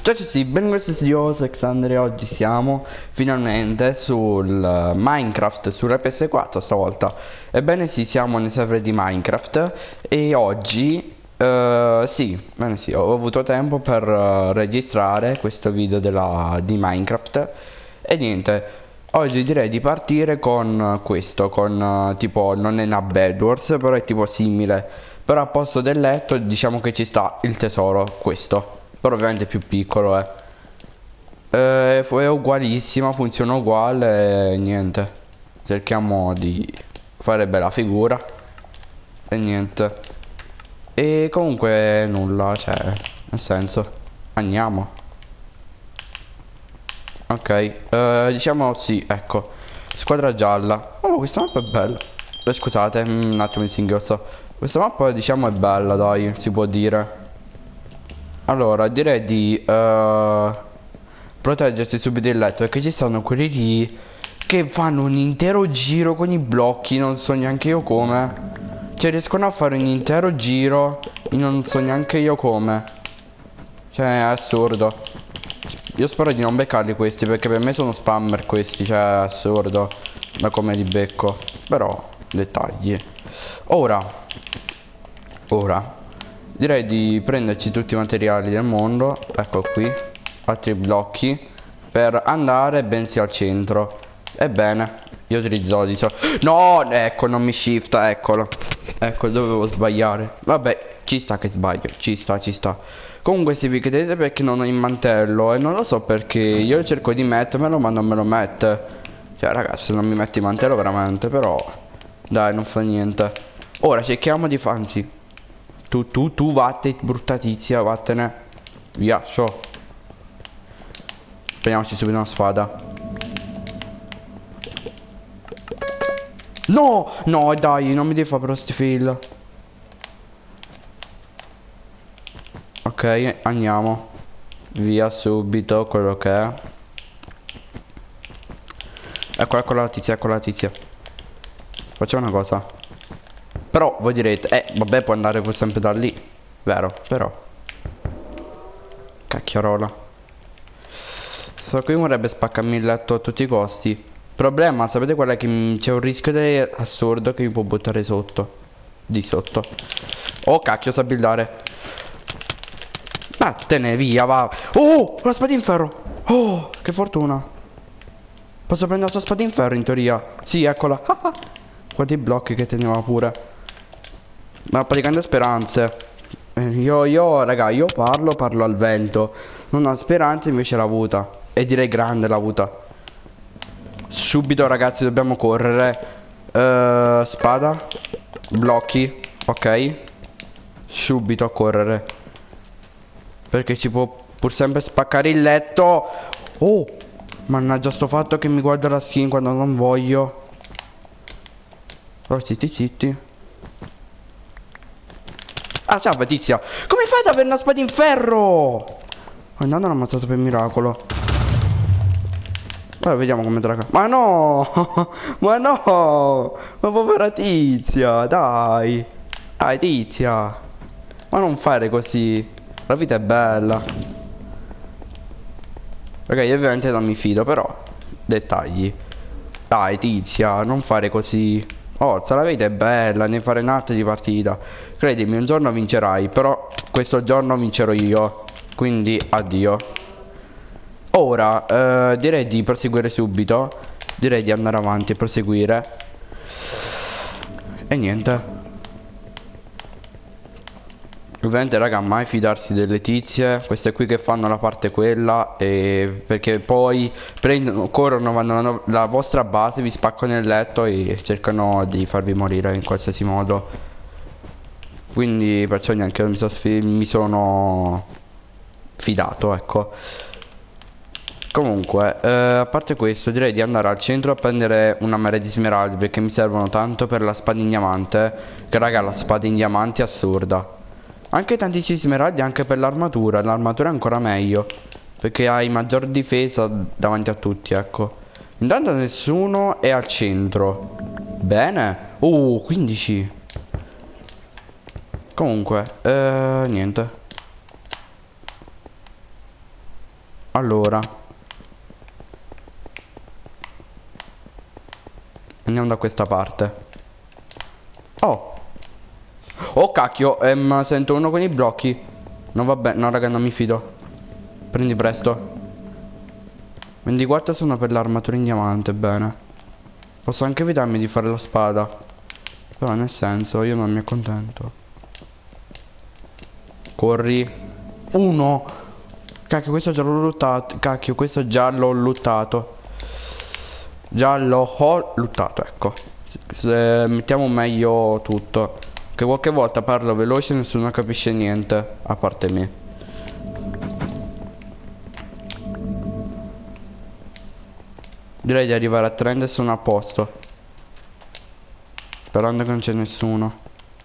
Ciao a tutti, ben questo studioso Alexander e oggi siamo finalmente sul Minecraft sulla PS4 stavolta. Ebbene sì, siamo nei server di Minecraft e oggi, sì, ho avuto tempo per registrare questo video di Minecraft e niente, oggi direi di partire con questo, con tipo, non è una Bedwars, però è tipo simile, però a posto del letto diciamo che ci sta il tesoro, questo. Però ovviamente è più piccolo, è ugualissima, funziona uguale e niente. Cerchiamo di fare bella figura e niente. E comunque nulla, cioè, nel senso, andiamo. Ok, diciamo sì, ecco. Squadra gialla. Oh, questa mappa è bella. Scusate, un attimo di singhiozzo. Questa mappa diciamo è bella, dai, si può dire. Allora, direi di proteggersi subito il letto perché ci stanno quelli lì che fanno un intero giro con i blocchi, non so neanche io come. Cioè riescono a fare un intero giro, non so neanche io come. Cioè è assurdo. Io spero di non beccarli questi perché per me sono spammer questi, cioè è assurdo da come li becco. Però, dettagli. Ora direi di prenderci tutti i materiali del mondo. Ecco qui, altri blocchi per andare bensì al centro. Ebbene, io utilizzo di solito. No, ecco, non mi shifta, eccolo. Ecco, dovevo sbagliare. Vabbè, ci sta che sbaglio, ci sta, ci sta. Comunque si vi chiedete perché non ho il mantello e non lo so perché io cerco di mettermelo ma non me lo mette. Cioè ragazzi, non mi metti il mantello veramente, però dai, non fa niente. Ora cerchiamo di farsi. Tu vatte, brutta tizia, vattene. Via, so. Prendiamoci subito una spada. No, no, dai, non mi devi fare però sti fail. Ok, andiamo. Via subito quello che è. Eccola la tizia, eccola la tizia. Facciamo una cosa. Però voi direte, vabbè, può andare sempre da lì. Vero, però. Cacchiarola. Sto qui vorrebbe spaccarmi il letto a tutti i costi. Problema, sapete qual è che c'è un rischio assurdo che mi può buttare sotto. Di sotto. Oh cacchio, sa buildare. Vattene via, va. Oh, la spada in ferro. Oh, che fortuna. Posso prendere la sua spada in ferro in teoria. Sì, eccola. Quanti blocchi che teneva pure. Ma praticamente speranze. Raga, io parlo al vento. Non ho speranze, invece l'ha avuta. E direi grande l'ha avuta. Subito ragazzi dobbiamo correre. Spada. Blocchi. Ok. Subito a correre. Perché ci può pur sempre spaccare il letto. Oh, mannaggia sto fatto che mi guarda la skin quando non voglio. Oh, zitti zitti. Ah, ciao tizia. Come fai ad avere una spada in ferro? Andando l'ho ammazzato per miracolo. Allora vediamo come te la Ma no. Ma no. Ma povera tizia. Dai. Dai tizia. Ma non fare così. La vita è bella. Raga, io ovviamente non mi fido, però dettagli. Dai tizia, non fare così. Forza, la vita è bella, ne fare un'altra di partita. Credimi, un giorno vincerai, però questo giorno vincerò io. Quindi addio. Ora, direi di proseguire subito. Direi di andare avanti e proseguire. E niente. Ovviamente raga, mai fidarsi delle tizie. Queste qui che fanno la parte quella perché poi prendono, corrono, vanno alla vostra base, vi spaccano il letto e cercano di farvi morire in qualsiasi modo. Quindi perciò neanche mi sono fidato, ecco. Comunque, a parte questo, direi di andare al centro a prendere una marea di smeraldi perché mi servono tanto per la spada in diamante. Che raga, la spada in diamante è assurda. Anche tantissimi smeraldi anche per l'armatura. L'armatura è ancora meglio perché hai maggior difesa davanti a tutti, ecco. Intanto nessuno è al centro. Bene. 15. Comunque, niente. Allora, andiamo da questa parte. Oh. Oh cacchio, sento uno con i blocchi. No vabbè, no raga, non mi fido. Prendi presto. 24 sono per l'armatura in diamante, bene. Posso anche evitarmi di fare la spada. Però nel senso, io non mi accontento. Corri. Uno. Cacchio, questo già l'ho luttato. Cacchio, questo già l'ho luttato. Già l'ho luttato, ecco. Mettiamo meglio tutto. Che qualche volta parlo veloce e nessuno capisce niente. A parte me. Direi di arrivare a 30 e sono a posto. Sperando che non c'è nessuno.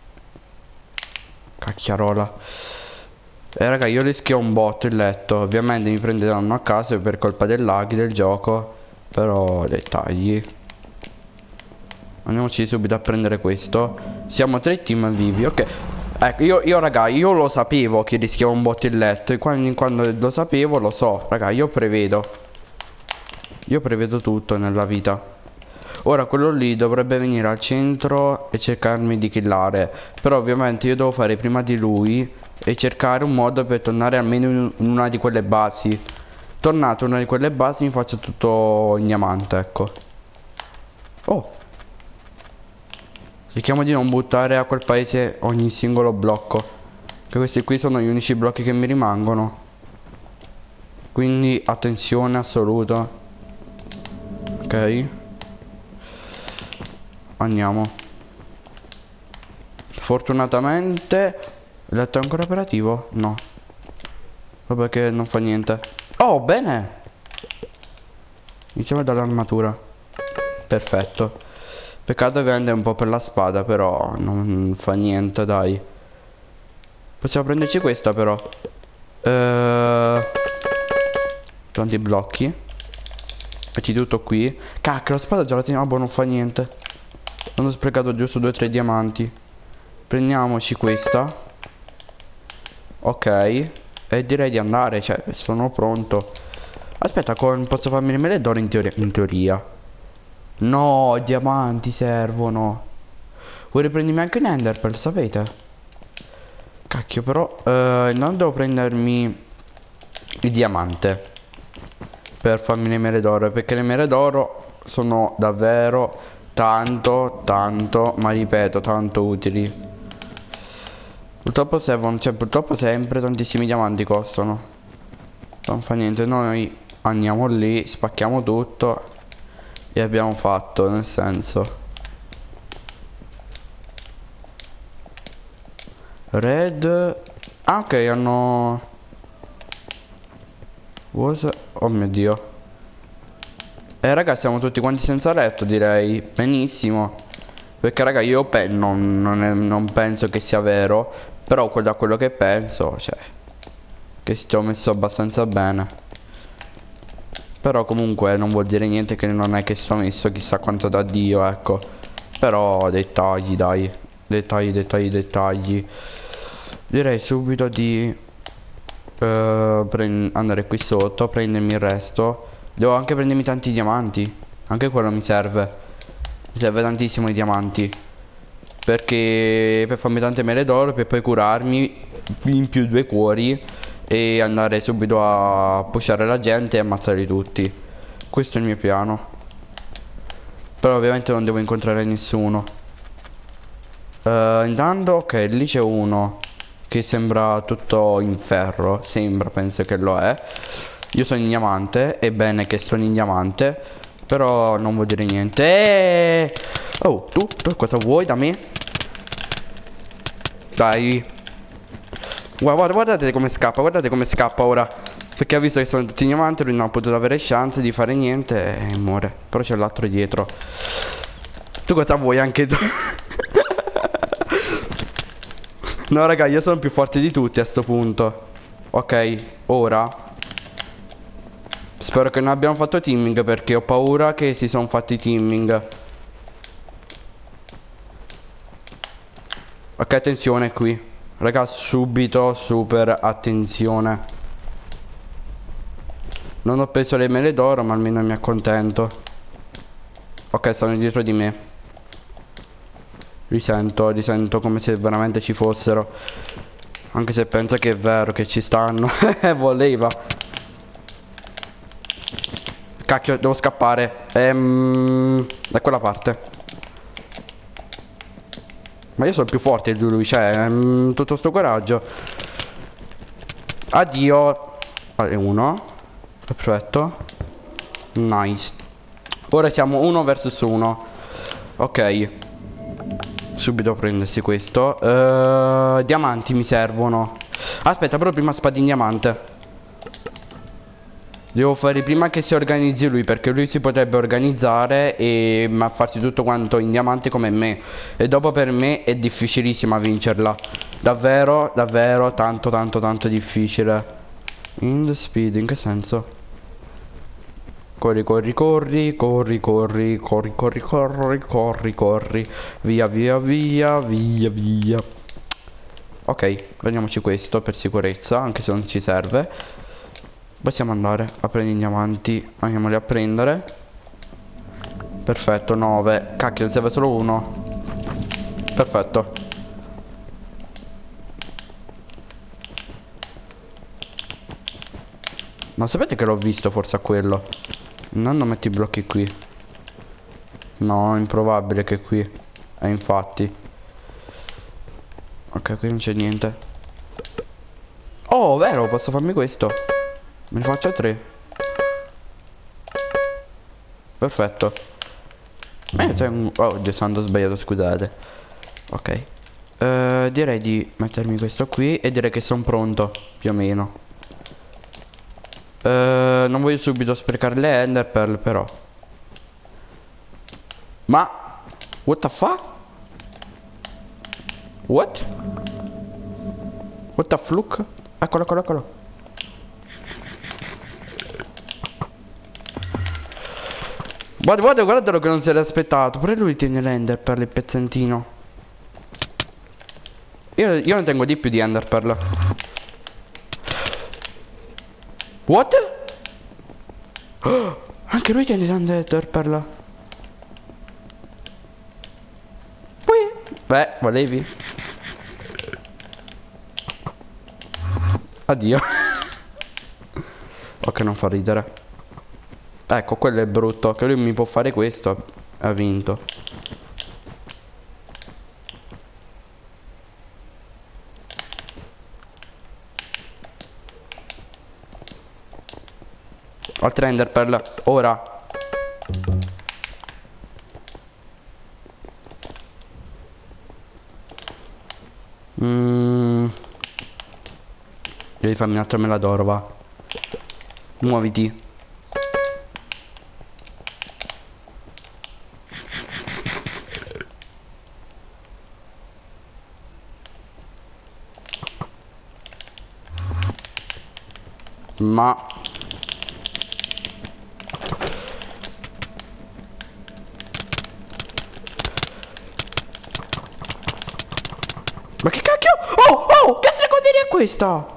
Cacchiarola. Raga, io rischio un botto il letto. Ovviamente mi prenderanno a caso per colpa del lag del gioco. Però dettagli. Andiamoci subito a prendere questo. Siamo 3 team vivi, ok. Ecco, io raga, io lo sapevo che rischiavo un botto il letto. E quando lo sapevo, lo so. Raga, io prevedo. Io prevedo tutto nella vita. Ora quello lì dovrebbe venire al centro e cercarmi di killare. Però ovviamente io devo fare prima di lui e cercare un modo per tornare almeno in una di quelle basi. Tornato in una di quelle basi mi faccio tutto in diamante, ecco. Oh. Cerchiamo di non buttare a quel paese ogni singolo blocco. Che questi qui sono gli unici blocchi che mi rimangono. Quindi attenzione assoluta. Ok. Andiamo. Fortunatamente il letto è ancora operativo? No. Vabbè che non fa niente. Oh bene. Iniziamo dall'armatura. Perfetto. Peccato che vende un po' per la spada. Però non fa niente, dai. Possiamo prenderci questa però. Tanti blocchi. Metti tutto qui. Cacchio, la spada già la teniamo. Boh, non fa niente. Non ho sprecato giusto 2-3 diamanti. Prendiamoci questa. Ok. E direi di andare. Cioè, sono pronto. Aspetta, posso farmi le mele d'oro in teoria. No, i diamanti servono. Vuoi riprendermi anche un enderpearl, sapete? Cacchio, però non devo prendermi il diamante per farmi le mele d'oro, perché le mele d'oro sono davvero tanto, ma ripeto, tanto utili. Purtroppo servono, cioè purtroppo sempre tantissimi diamanti costano. Non fa niente, noi andiamo lì, spacchiamo tutto e abbiamo fatto, nel senso. Red. Ah ok, hanno oh mio dio. Raga, siamo tutti quanti senza letto, direi. Benissimo. Perché raga, io non penso che sia vero. Però da quello che penso, cioè, che ci ho messo abbastanza bene. Però comunque non vuol dire niente, che non è che sto messo chissà quanto da Dio, ecco. Però dettagli, dai. Dettagli. Direi subito di andare qui sotto, prendermi il resto. Devo anche prendermi tanti diamanti. Anche quello mi serve. Mi serve tantissimo i diamanti. Perché per farmi tante mele d'oro, per poi curarmi in più 2 cuori e andare subito a pushare la gente e ammazzarli tutti. Questo è il mio piano. Però ovviamente non devo incontrare nessuno. Intanto ok, lì c'è uno che sembra tutto in ferro. Sembra, penso che lo è. Io sono in diamante. È bene che sono in diamante. Però non vuol dire niente. Oh, tu cosa vuoi da me? Dai. Guardate come scappa ora. Perché ha visto che sono tutti in diamante, lui non ha potuto avere chance di fare niente e muore. Però c'è l'altro dietro. Tu cosa vuoi anche tu? No raga, io sono più forte di tutti a sto punto. Ok, ora spero che non abbiamo fatto teaming, perché ho paura che si sono fatti teaming. Ok, attenzione qui. Raga, subito super attenzione. Non ho preso le mele d'oro, ma almeno mi accontento. Ok, stanno dietro di me. Li sento come se veramente ci fossero. Anche se penso che è vero che ci stanno. Voleva. Cacchio, devo scappare. Da quella parte. Ma io sono più forte di lui, cioè, tutto sto coraggio. Addio. Vale, uno. Perfetto. Nice. Ora siamo 1 versus 1. Ok. Subito prendersi questo. Diamanti mi servono. Aspetta, però prima spada in diamante. Devo fare prima che si organizzi lui, perché lui si potrebbe organizzare e farsi tutto quanto in diamante come me. E dopo per me è difficilissima vincerla. Davvero, davvero, tanto difficile. In the speed, in che senso? Corri, corri, corri, corri, corri, corri, corri, corri, corri, corri. Via, via, via, via, via. Ok, prendiamoci questo per sicurezza, anche se non ci serve. Possiamo andare a prendere i diamanti. Andiamoli a prendere. Perfetto, 9. Cacchio, ne serve solo uno. Perfetto. Ma sapete che l'ho visto forse a quello? Non metti i blocchi qui. No, è improbabile che qui. Infatti. Ok, qui non c'è niente. Oh, vero, posso farmi questo. Me ne faccio 3. Perfetto. C'è un... Oh, Dio santo, ho sbagliato, scusate. Ok. Direi di mettermi questo qui e direi che sono pronto, più o meno. Non voglio subito sprecare le ender pearl, però. Ma... What the fuck? What? What the fluke? Eccolo, eccolo, eccolo. Guardalo che non si era aspettato. Pure lui tiene l'ender per il pezzentino. Io ne tengo di più di ender pearl. What? Oh, anche lui tiene l'ender pearl. Beh, volevi? Addio. Ok, non fa ridere. Ecco, quello è brutto. Che lui mi può fare questo. Ha vinto. Altra ender pearl. Ora. Devi farmi un'altra mela d'oro, va. Muoviti. Ma che cacchio? Oh, che stracoderia è questa?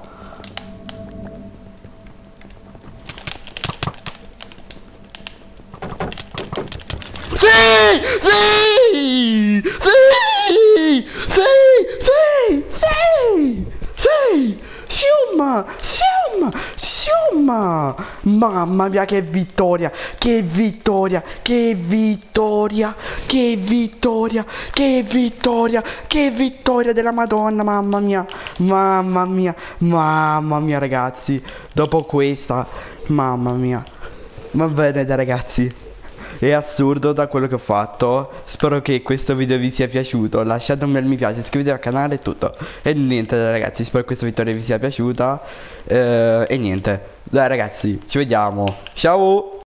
Sì! Sì! Sì! Sì! Sì! Sì! Siumma! Siumma! Siumma! Mamma mia, che vittoria! Che vittoria! Che vittoria! Che vittoria! Che vittoria! Che vittoria della Madonna! Mamma mia! Mamma mia! Mamma mia, ragazzi! Dopo questa, mamma mia! Va bene, dai, ragazzi. È assurdo da quello che ho fatto. Spero che questo video vi sia piaciuto. Lasciate un bel mi piace, iscrivetevi al canale e tutto. E niente, ragazzi, spero che questa vittoria vi sia piaciuta. E niente, dai, ragazzi, ci vediamo. Ciao.